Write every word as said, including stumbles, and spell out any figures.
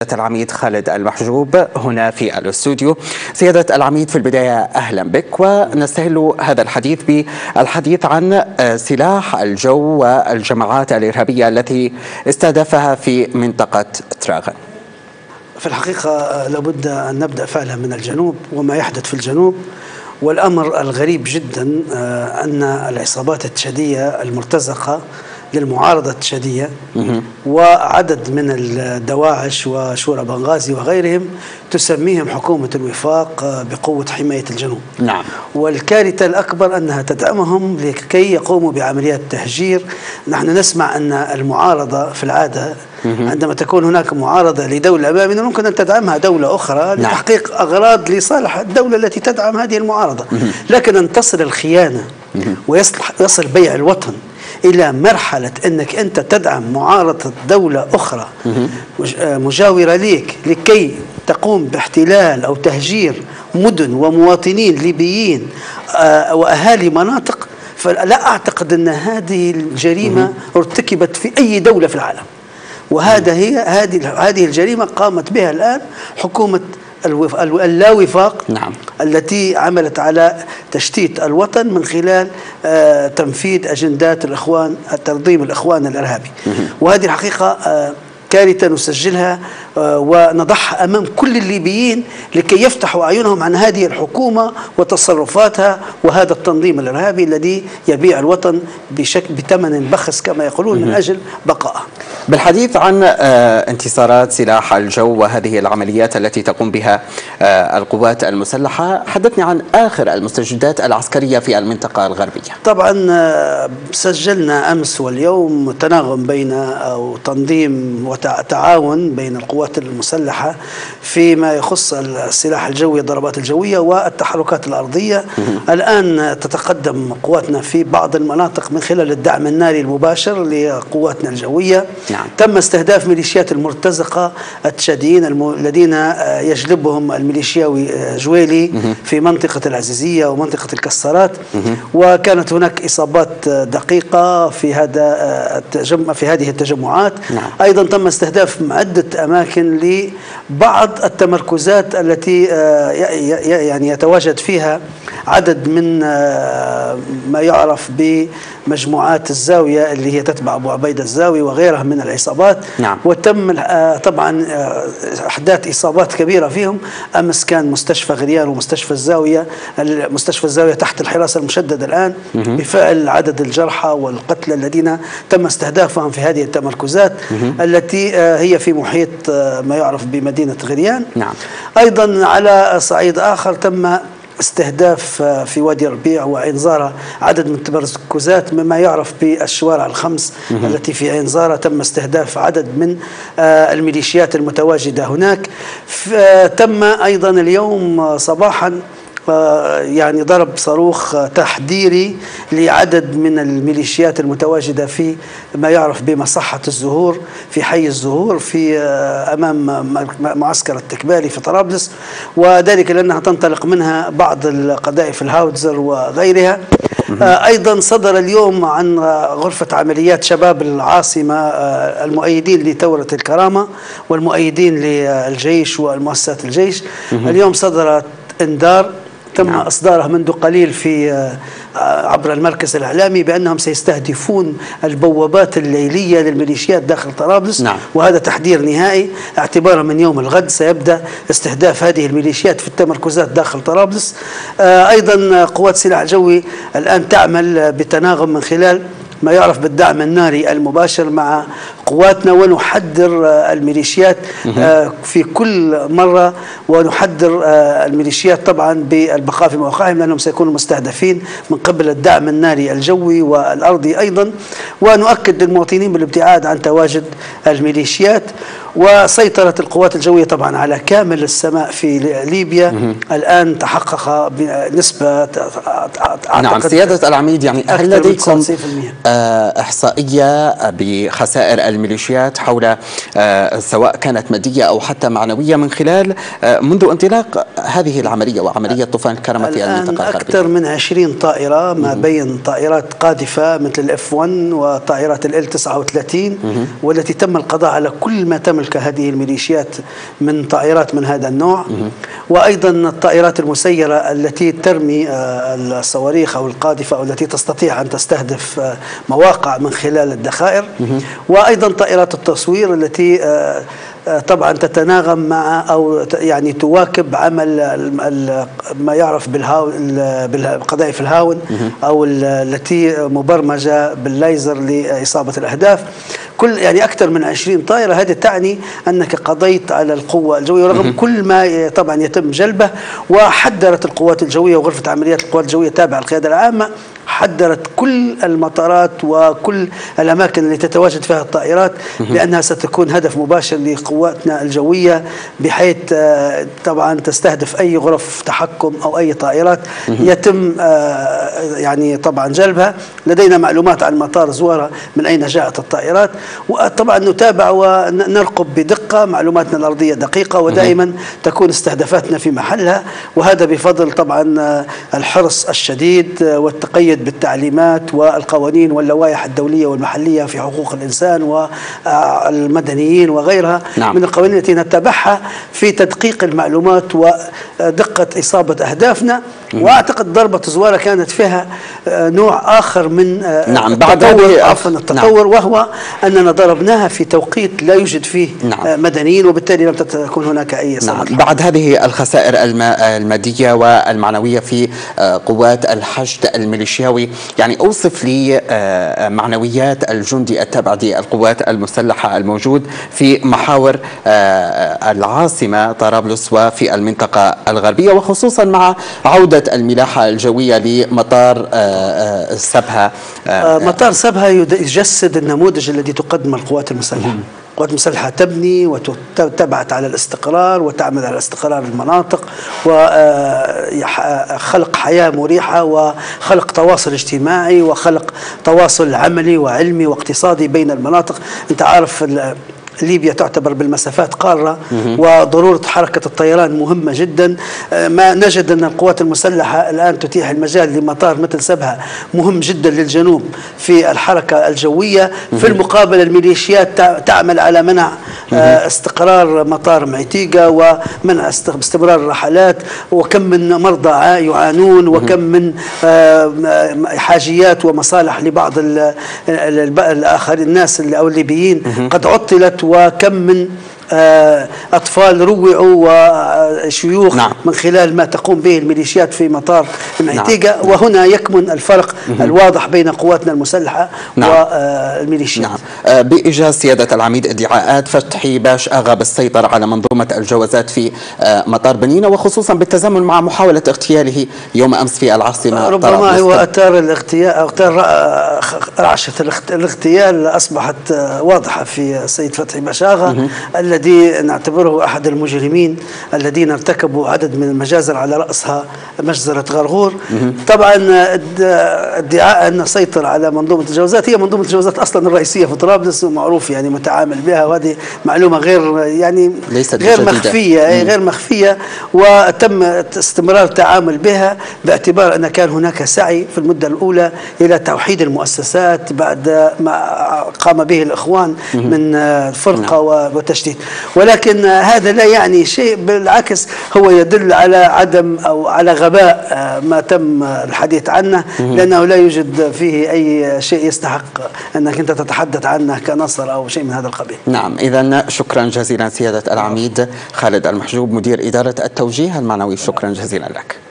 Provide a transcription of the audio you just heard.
سيادة العميد خالد المحجوب هنا في الاستوديو. سيادة العميد، في البداية أهلا بك، ونستهل هذا الحديث بالحديث عن سلاح الجو والجماعات الإرهابية التي استهدفها في منطقة تراغن. في الحقيقة لابد أن نبدأ فعلا من الجنوب وما يحدث في الجنوب. والأمر الغريب جدا أن العصابات التشادية المرتزقة للمعارضة التشادية وعدد من الدواعش وشورى بنغازي وغيرهم تسميهم حكومة الوفاق بقوة حماية الجنوب. نعم. والكارثة الأكبر أنها تدعمهم لكي يقوموا بعمليات تهجير. نحن نسمع أن المعارضة في العادة عندما تكون هناك معارضة لدولة ما من ممكن أن تدعمها دولة أخرى لتحقيق أغراض لصالح الدولة التي تدعم هذه المعارضة، لكن أن تصل الخيانة ويصل بيع الوطن إلى مرحلة أنك أنت تدعم معارضة دولة أخرى مجاورة ليك لكي تقوم باحتلال أو تهجير مدن ومواطنين ليبيين وأهالي مناطق، فلا أعتقد أن هذه الجريمة ارتكبت في أي دولة في العالم. وهذا هي هذه هذه الجريمة قامت بها الآن حكومة اللا وفاق. نعم. التي عملت على تشتيت الوطن من خلال آه تنفيذ أجندات الإخوان، تنظيم الإخوان الإرهابي. وهذه الحقيقة آه كارثة نسجلها آه ونضعها أمام كل الليبيين لكي يفتحوا أعينهم عن هذه الحكومة وتصرفاتها وهذا التنظيم الإرهابي الذي يبيع الوطن بشكل بثمن بخس كما يقولون من أجل بقائه. بالحديث عن انتصارات سلاح الجو وهذه العمليات التي تقوم بها القوات المسلحة، حدثني عن آخر المستجدات العسكرية في المنطقة الغربية. طبعا سجلنا أمس واليوم تناغم بين أو تنظيم وتعاون بين القوات المسلحة فيما يخص السلاح الجوي، الضربات الجوية والتحركات الأرضية. الآن تتقدم قواتنا في بعض المناطق من خلال الدعم الناري المباشر لقواتنا الجوية. نعم. تم استهداف ميليشيات المرتزقة التشاديين الم... الذين يجلبهم الميليشياوي جويلي في منطقة العزيزية ومنطقة الكسرات، وكانت هناك إصابات دقيقة في هذا التجمع في هذه التجمعات. نعم. أيضا تم استهداف عدة أماكن لبعض التمركزات التي يعني يتواجد فيها عدد من ما يعرف بمجموعات الزاوية اللي هي تتبع أبو عبيدة الزاوي وغيرها من العصابات. نعم. وتم طبعا أحداث إصابات كبيرة فيهم. أمس كان مستشفى غريان ومستشفى الزاوية، مستشفى الزاوية تحت الحراسة المشددة الآن بفعل عدد الجرحى والقتلى الذين تم استهدافهم في هذه التمركزات التي هي في محيط ما يعرف بمدينة غريان. نعم. أيضا على صعيد آخر تم استهداف في وادي ربيع وعين زارة عدد من التمركزات مما يعرف بالشوارع الخمس التي في عين زارة. تم استهداف عدد من الميليشيات المتواجدة هناك. تم أيضا اليوم صباحا يعني ضرب صاروخ تحذيري لعدد من الميليشيات المتواجدة في ما يعرف بمصحة الزهور في حي الزهور في أمام معسكر التكبالي في طرابلس، وذلك لأنها تنطلق منها بعض القذائف الهاوتزر وغيرها. أيضا صدر اليوم عن غرفة عمليات شباب العاصمة المؤيدين لثورة الكرامة والمؤيدين للجيش والمؤسسات الجيش، اليوم صدرت انذار تم نعم. إصداره منذ قليل في عبر المركز الإعلامي بأنهم سيستهدفون البوابات الليلية للميليشيات داخل طرابلس. نعم. وهذا تحذير نهائي اعتبارا من يوم الغد سيبدأ استهداف هذه الميليشيات في التمركزات داخل طرابلس. أيضا قوات السلاح الجوي الآن تعمل بتناغم من خلال ما يعرف بالدعم الناري المباشر مع قواتنا، ونحذر الميليشيات في كل مرة، ونحذر الميليشيات طبعا بالبقاء في مواقعهم لأنهم سيكونوا مستهدفين من قبل الدعم الناري الجوي والأرضي أيضا. ونؤكد للمواطنين بالابتعاد عن تواجد الميليشيات. وسيطرة القوات الجوية طبعا على كامل السماء في ليبيا الآن تحقق بنسبة نعم. سيادة العميد، يعني هل لديكم إحصائية بخسائر الميليشيات حول سواء كانت مادية أو حتى معنوية من خلال منذ انطلاق هذه العملية وعملية طوفان الكرامة في المنطقة الغربية؟ أكثر من عشرين طائرة ما بين طائرات قاذفة مثل الإف واحد وطائرات ال تسعة وثلاثين والتي تم القضاء على كل ما تملك هذه الميليشيات من طائرات من هذا النوع، وأيضا الطائرات المسيرة التي ترمي الصواريخ أو القاذفة أو التي تستطيع أن تستهدف مواقع من خلال الذخائر، وأيضا طائرات التصوير التي طبعا تتناغم مع أو يعني تواكب عمل ما يعرف بالقذائف الهاون أو التي مبرمجة بالليزر لإصابة الأهداف. كل يعني أكثر من عشرين طائرة. هذه تعني أنك قضيت على القوة الجوية رغم كل ما طبعا يتم جلبه. وحذرت القوات الجوية وغرفة عمليات القوات الجوية تابعة القيادة العامة، حذرت كل المطارات وكل الأماكن اللي تتواجد فيها الطائرات لأنها ستكون هدف مباشر لقواتنا الجوية، بحيث طبعا تستهدف أي غرف تحكم أو أي طائرات يتم يعني طبعا جلبها. لدينا معلومات عن مطار زوارة من أين جاءت الطائرات، وطبعا نتابع ونرقب بدقة. معلوماتنا الأرضية دقيقة ودائما تكون استهدافاتنا في محلها، وهذا بفضل طبعا الحرص الشديد والتقيد بالتعليمات والقوانين واللوائح الدولية والمحلية في حقوق الإنسان والمدنيين وغيرها. نعم. من القوانين التي نتبعها في تدقيق المعلومات ودقة إصابة أهدافنا. وأعتقد ضربة زوارة كانت فيها نوع آخر من نعم بعد التطور, عفوا التطور نعم. وهو أننا ضربناها في توقيت لا يوجد فيه نعم. مدنيين، وبالتالي لم تكن هناك أي نعم. بعد هذه الخسائر المادية والمعنوية في قوات الحشد الميليشياوي، يعني أوصف لي معنويات الجندي التابع للقوات المسلحة الموجود في محاور العاصمة طرابلس وفي المنطقة الغربية، وخصوصا مع عودة الملاحة الجوية لمطار سبها. مطار سبها يجسد النموذج الذي تقدم القوات المسلحة. القوات المسلحة تبني وتبعث على الاستقرار وتعمل على استقرار المناطق وخلق حياة مريحة وخلق تواصل اجتماعي وخلق تواصل عملي وعلمي واقتصادي بين المناطق. انت عارف ليبيا تعتبر بالمسافات قارة، وضرورة حركة الطيران مهمة جدا. ما نجد أن القوات المسلحة الآن تتيح المجال لمطار مثل سبها مهم جدا للجنوب في الحركة الجوية. في المقابل الميليشيات تعمل على منع استقرار مطار معتيقة ومنع استمرار الرحلات، وكم من مرضى يعانون، وكم من حاجيات ومصالح لبعض الآخر الناس أو الليبيين قد عطلت، وكم من أطفال روعوا وشيوخ نعم. من خلال ما تقوم به الميليشيات في مطار معتيقة. نعم. وهنا يكمن الفرق مه. الواضح بين قواتنا المسلحة نعم. والميليشيات. نعم. بإيجاز سيادة العميد ادعاءات فتحي باش أغا بالسيطرة على منظومة الجوازات في مطار بنينة، وخصوصا بالتزامن مع محاولة اغتياله يوم أمس في العاصمة ربما طرابلس. هو أثار الاغتيال أو أثار رعشة الاغتيال أصبحت واضحة في السيد فتحي باش أغا الذي نعتبره أحد المجرمين الذين ارتكبوا عدد من المجازر على رأسها مجزرة غرغور. طبعا ادعاء أن سيطر على منظومة الجوازات، هي منظومة الجوازات أصلا الرئيسية في طرابلس ومعروف يعني متعامل بها، وهذه معلومة غير يعني غير مخفية غير مخفية وتم استمرار التعامل بها باعتبار أن كان هناك سعي في المدة الأولى إلى توحيد المؤسسات بعد ما قام به الإخوان من فرقة وتشتيت. ولكن هذا لا يعني شيء، بالعكس هو يدل على عدم أو على غباء ما تم الحديث عنه، لأنه لا يوجد فيه أي شيء يستحق أنك أنت تتحدث عنه كنصر أو شيء من هذا القبيل. نعم، إذا شكرا جزيلا سيادة العميد خالد المحجوب مدير إدارة التوجيه المعنوي، شكرا جزيلا لك.